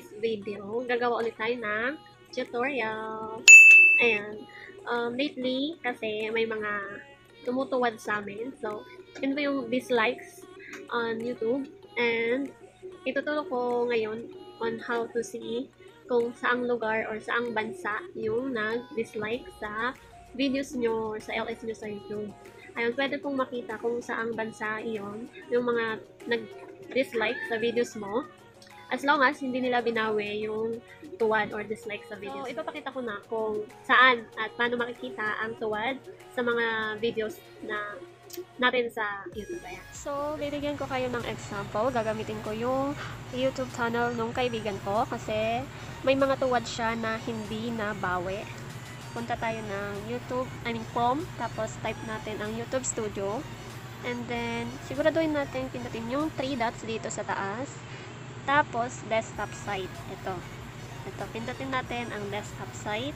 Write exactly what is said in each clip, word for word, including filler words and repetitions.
today's video, gagawa ulit tayo ng tutorial. Ayan. Um, lately, kasi may mga tumutuwad sa amin. So, yun ba yung dislikes on YouTube. And, ituturo ko ngayon on how to see kung saang lugar or saang bansa yung nag-dislike sa videos nyo or sa L S nyo sa YouTube. Ayun, pwede pong makita kung saang bansa iyon, yung mga nag-dislike sa videos mo. As long as hindi nila binawi yung tuwad or dislike sa videos. So, ipapakita ko na kung saan at paano makikita ang tuwad sa mga videos na natin sa YouTube. Ayan. So, bibigyan ko kayo ng example. Gagamitin ko yung YouTube channel nung kaibigan ko kasi may mga tuwad siya na hindi nabawi. Punta tayo ng YouTube, I mean Chrome, tapos type natin ang YouTube Studio. And then, siguraduhin natin pindutin yung three dots dito sa taas. Tapos, desktop site. Ito. Ito. Pindutin natin ang desktop site.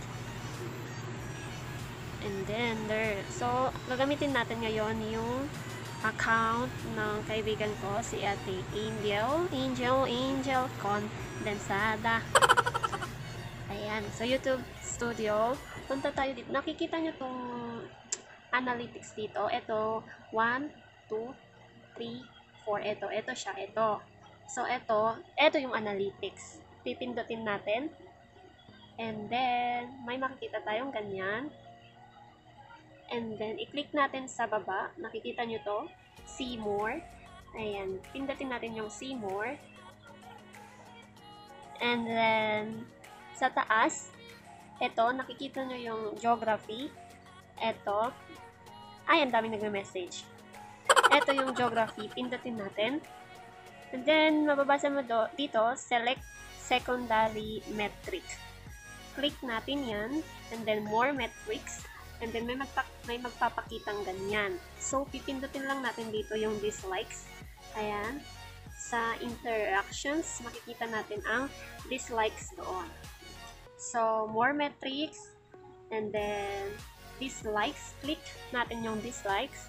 And then, there. So, gagamitin natin ngayon yung account ng kaibigan ko, si Ate Angel. Angel, Angel Condensada. Ayan. So, YouTube Studio. Punta tayo dito. Nakikita nyo tong analytics dito. Ito, one, two, three, four. Ito. Ito siya. Ito. So, ito, ito yung analytics. Pipindutin natin. And then, may makikita tayong ganyan. And then, i-click natin sa baba. Nakikita nyo to. See more. Ayan. Pindutin natin yung see more. And then, sa taas, ito, nakikita nyo yung geography. Ito. Ay, ang dami nagme-message. Ito yung geography. Pindutin natin. And then, mababasa mo do, dito, select secondary metric. Click natin yan. And then, more metrics. And then, may, magpa may magpapakitang ganyan. So, pipindutin lang natin dito yung dislikes. Ayan. Sa interactions, makikita natin ang dislikes doon. So, more metrics. And then, dislikes. Click natin yung dislikes.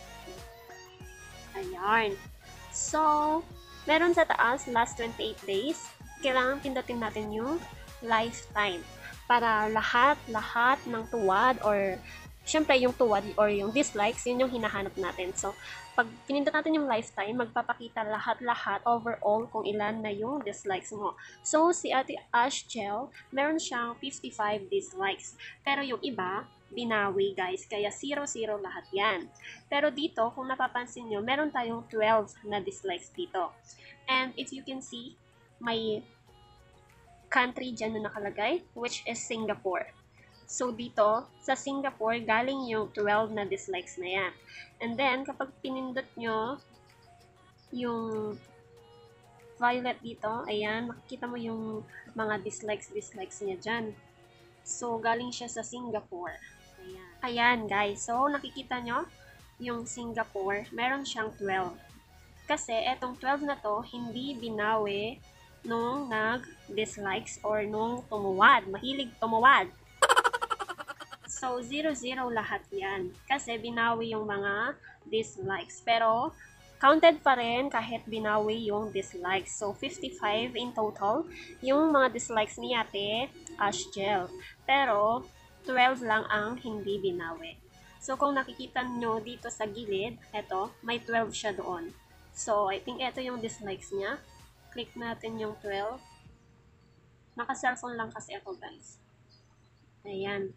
Ayan. So, meron sa taas, last twenty-eight days, kailangan pindutin natin yung lifetime. Para lahat-lahat ng tuwad or, syempre yung tuwad or yung dislikes, yun yung hinahanap natin. So, pag pinindot natin yung lifetime, magpapakita lahat-lahat overall kung ilan na yung dislikes mo. So, si Ate Ashgel, meron siyang fifty-five dislikes. Pero yung iba, binawi guys, kaya zero zero lahat yan. Pero dito, kung napapansin nyo, meron tayong twelve na dislikes dito. And if you can see, may country dyan na nakalagay, which is Singapore. So dito, sa Singapore, galing yung twelve na dislikes na yan. And then, kapag pinindot nyo yung violet dito, ayan, makikita mo yung mga dislikes, dislikes niya dyan. So, galing siya sa Singapore. Ayan. Ayan, guys. So, nakikita nyo, yung Singapore, meron siyang twelve. Kasi, etong twelve na to, hindi binawi nung nag-dislikes or nung tumuwad. Mahilig tumuwad. So, zero zero lahat yan. Kasi, binawi yung mga dislikes. Pero, counted pa rin kahit binawi yung dislikes. So, fifty-five in total yung mga dislikes ni Ate Ashgel. Pero, twelve lang ang hindi binawi. So, kung nakikita nyo dito sa gilid, eto, may twelve siya doon. So, I think eto yung dislikes niya. Click natin yung twelve. Naka-cellphone lang kasi ako, guys. Ayan.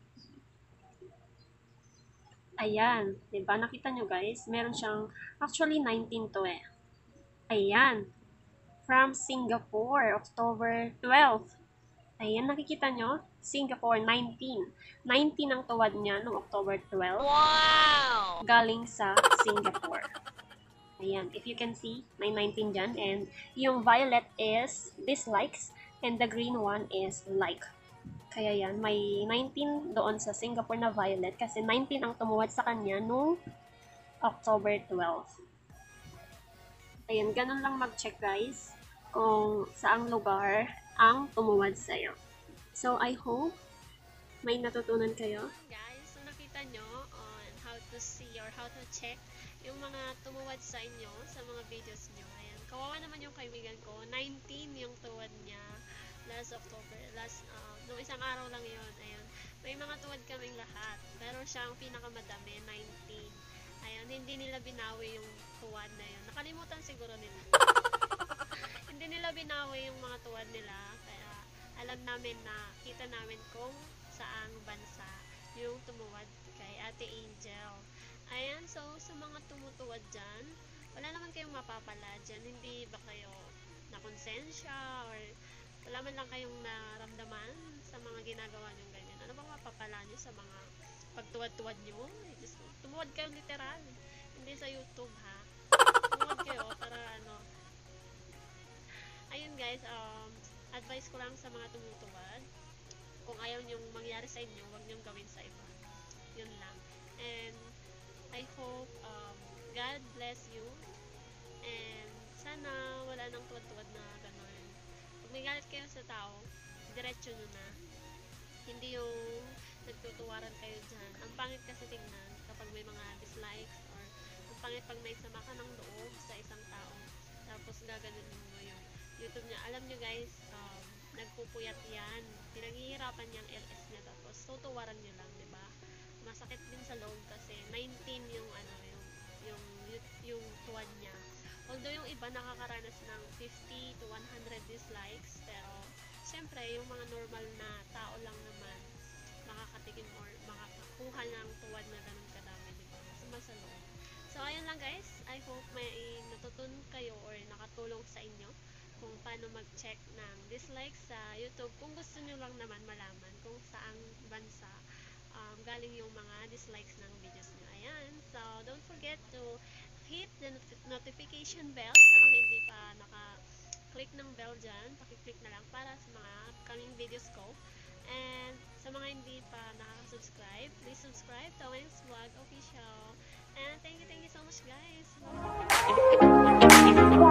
Ayan. Diba? Nakita nyo, guys? Meron siyang, actually, nineteen to eh. Ayan. From Singapore, October twelfth. Ayan, nakikita nyo? Singapore, nineteen. nineteen ang tuwad niya noong October twelfth. Wow! Galing sa Singapore. Ayan, if you can see, may nineteen dyan. And yung violet is dislikes. And the green one is like. Kaya yan, may nineteen doon sa Singapore na violet. Kasi nineteen ang tumuwad sa kanya noong October twelfth. Ayan, ganun lang mag-check guys kung saang lugar ang tumuwad sa'yo. So, I hope may natutunan kayo. Guys, so nakita nyo on how to see or how to check yung mga tumuwad sa inyo sa mga videos nyo. Ayan, kawawa naman yung kaibigan ko. nineteen yung tuwad niya. last October, last, uh, nung isang araw lang yun, ayun, may mga tuwad kaming lahat, pero siya ang pinakamadami, nineteen. Ayun, hindi nila binawi yung tuwad na yun. Nakalimutan siguro nila. Hindi nila binawi yung mga tuwad nila, kaya alam namin na, kita namin kung saang bansa yung tumuwad kay Ate Angel. Ayan, so sa mga tumutuwad dyan, wala naman kayong mapapala dyan. Hindi ba kayo nakonsensya or wala man lang kayong naramdaman sa mga ginagawa nyo ganyan. Ano bang mapapala nyo sa mga pagtuwad-tuwad nyo? Just, tumuwad kayo literal. Hindi sa YouTube ha. Tumuwad kayo para ano. Ayun guys, um, advice ko lang sa mga tumutuwad. Kung ayaw nyong mangyari sa inyo, huwag nyong gawin sa iba. Yun lang. And I hope um, God bless you. And sana wala nang tuwad-tuwad na gano'n. Pag may galit kayo sa tao, diretso nyo na. Hindi yung nagtutuwaran kayo dyan. Ang pangit kasi tingnan kapag may mga dislikes or ang pangit pag may sama ka ng loob sa isang tao. Tapos gaganunin mo yung YouTube niya. Alam nyo guys, um, nagpupuyat yan. Pinaghihirapan niyang L S niya. Tapos tutuwaran nyo lang, di ba? Masakit din sa loob kasi nineteen yung ano, yung, yung, yung, yung tuwad niya. Although yung iba nakakaranas ng fifty to one hundred dislikes, pero syempre yung mga normal na tao lang naman makakatikim or makakakuha ng tuwad na ganun kadami, diba? Masama sa loob. So ayun lang guys, I hope may natutunan kayo or nakatulong sa inyo kung paano mag-check ng dislikes sa YouTube, kung gusto nyo lang naman malaman kung saang bansa um, galing yung mga dislikes ng videos nyo. Ayan, so don't forget to hit the not- notification bell sa mga hindi pa naka-click ng bell dyan. Pakiclick na lang para sa mga upcoming videos ko. And sa mga hindi pa nakaka-subscribe, please subscribe to Wings Vlog Official. And thank you, thank you so much guys. Bye!